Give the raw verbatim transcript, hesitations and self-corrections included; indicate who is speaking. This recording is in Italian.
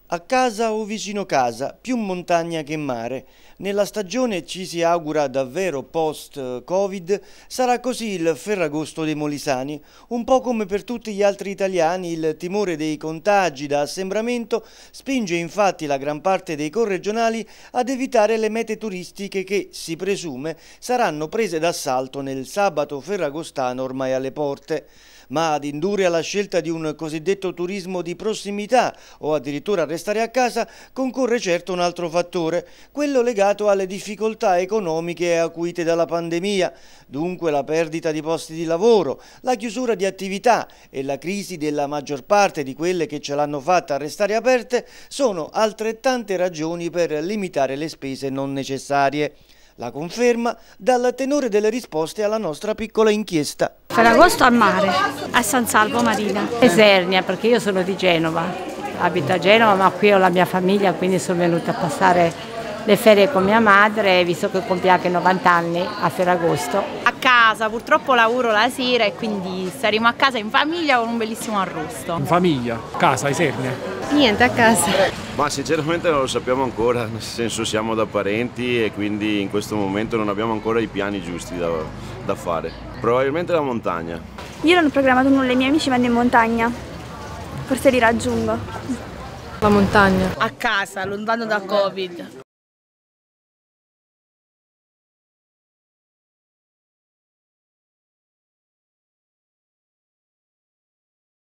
Speaker 1: A casa o vicino casa, più montagna che mare. Nella stagione ci si augura davvero post-Covid, sarà così il Ferragosto dei Molisani. Un po' come per tutti gli altri italiani, il timore dei contagi da assembramento spinge infatti la gran parte dei corregionali ad evitare le mete turistiche che, si presume, saranno prese d'assalto nel sabato ferragostano ormai alle porte. Ma ad indurre alla scelta di un cosiddetto turismo di prossimità o addirittura a restare a casa concorre certo un altro fattore, quello legato alle difficoltà economiche acuite dalla pandemia, dunque la perdita di posti di lavoro, la chiusura di attività e la crisi della maggior parte di quelle che ce l'hanno fatta restare aperte sono altrettante ragioni per limitare le spese non necessarie. La conferma dal tenore delle risposte alla nostra piccola inchiesta.
Speaker 2: Ferragosto al mare, a San Salvo Marina.
Speaker 3: Esernia, perché io sono di Genova, abito a Genova ma qui ho la mia famiglia, quindi sono venuta a passare le ferie con mia madre, visto che compie anche novanta anni a Ferragosto.
Speaker 2: A casa, purtroppo lavoro la sera e quindi staremo a casa in famiglia con un bellissimo arrosto.
Speaker 4: In famiglia, casa, Esernia.
Speaker 2: Niente, a casa.
Speaker 5: Ma sinceramente non lo sappiamo ancora, nel senso siamo da parenti e quindi in questo momento non abbiamo ancora i piani giusti da, da fare. Probabilmente la montagna.
Speaker 6: Io non ho programmato nulla, i miei amici vanno in montagna, forse li raggiungo.
Speaker 7: La montagna.
Speaker 2: A casa, lontano da Covid.